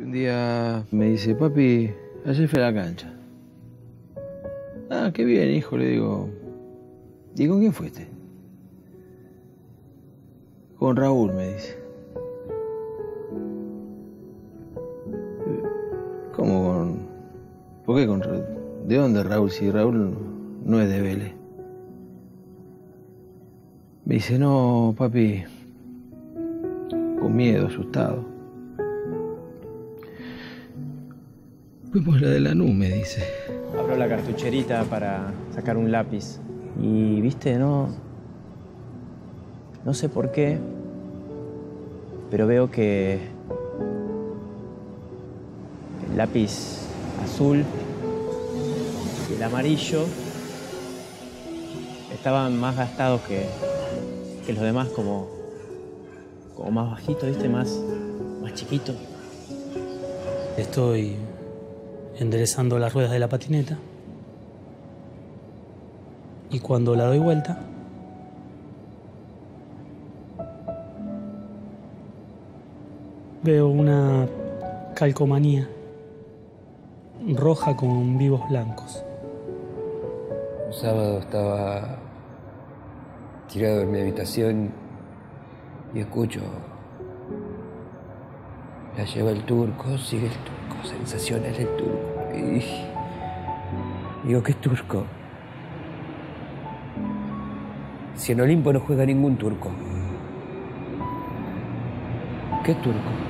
Un día me dice, papi, ayer fui a la cancha. Ah, qué bien, hijo, le digo. ¿Y con quién fuiste? Con Raúl, me dice. ¿Cómo con...? ¿Por qué con Raúl? ¿De dónde Raúl? Si Raúl no es de Vélez. Me dice, no, papi, con miedo, asustado. Fuimos a la de Lanús, me dice. Abro la cartucherita para sacar un lápiz. Y, viste, no sé por qué, pero veo que el lápiz azul y el amarillo estaban más gastados que los demás, como más bajitos, viste, más chiquitos. Estoy enderezando las ruedas de la patineta y cuando la doy vuelta veo una calcomanía roja con vivos blancos. Un sábado estaba tirado en mi habitación y escucho: la lleva el turco, sigue el turco, sensaciones del turco. Y digo, ¿qué turco? Si en Olimpo no juega ningún turco. ¿Qué turco?